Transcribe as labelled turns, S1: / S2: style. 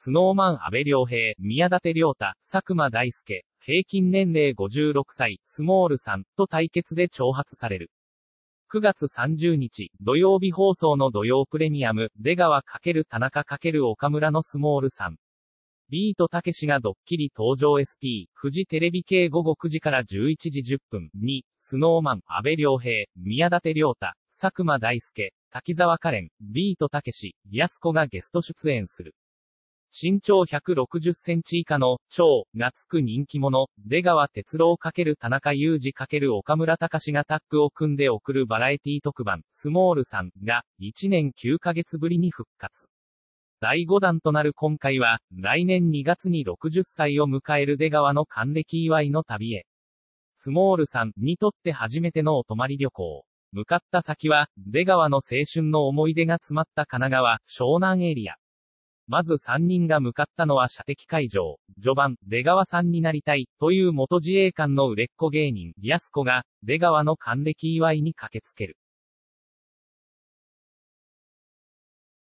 S1: スノーマン阿部亮平、宮舘涼太、佐久間大介、平均年齢56歳、スモールさんと対決で挑発される。9月30日、土曜日放送の土曜プレミアム、出川×田中×岡村のスモールさん。ビートたけしがドッキリ登場 SP、フジテレビ系午後9時から11時10分に、スノーマン、阿部亮平、宮舘涼太、佐久間大介、滝沢カレン、ビートたけし、やす子がゲスト出演する。身長160センチ以下の、超、がつく人気者、出川哲朗×田中裕二×岡村隆史がタッグを組んで送るバラエティ特番、スモールさんが、1年9ヶ月ぶりに復活。第5弾となる今回は、来年2月に60歳を迎える出川の還暦祝いの旅へ。スモールさんにとって初めてのお泊まり旅行。向かった先は、出川の青春の思い出が詰まった神奈川、湘南エリア。まず3人が向かったのは射的会場。序盤、出川さんになりたい、という元自衛官の売れっ子芸人、やす子が、出川の還暦祝いに駆けつける。